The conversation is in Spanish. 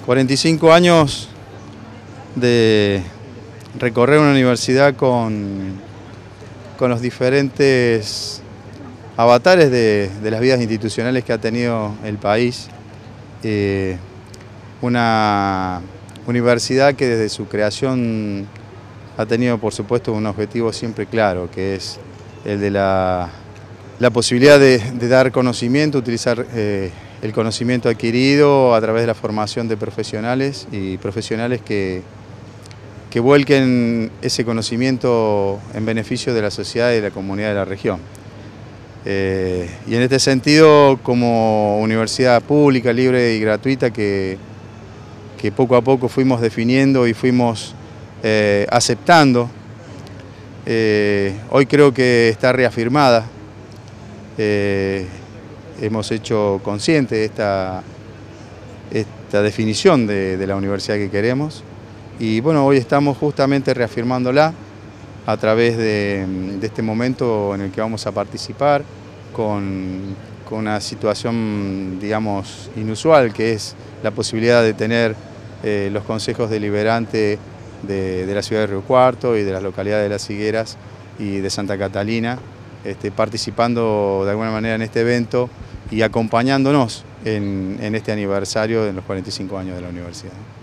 45 años de recorrer una universidad con los diferentes avatares de las vidas institucionales que ha tenido el país. Una universidad que desde su creación ha tenido, por supuesto, un objetivo siempre claro, que es el de la posibilidad de dar conocimiento, utilizar el conocimiento adquirido a través de la formación de profesionales y profesionales que vuelquen ese conocimiento en beneficio de la sociedad y de la comunidad de la región. Y en este sentido, como universidad pública, libre y gratuita que poco a poco fuimos definiendo y fuimos aceptando, hoy creo que está reafirmada. Hemos hecho consciente esta definición de la universidad que queremos y bueno, hoy estamos justamente reafirmándola a través de este momento en el que vamos a participar con una situación, digamos, inusual, que es la posibilidad de tener los consejos deliberantes de la ciudad de Río Cuarto y de las localidades de Las Higueras y de Santa Catalina, participando de alguna manera en este evento y acompañándonos en este aniversario de los 45 años de la universidad.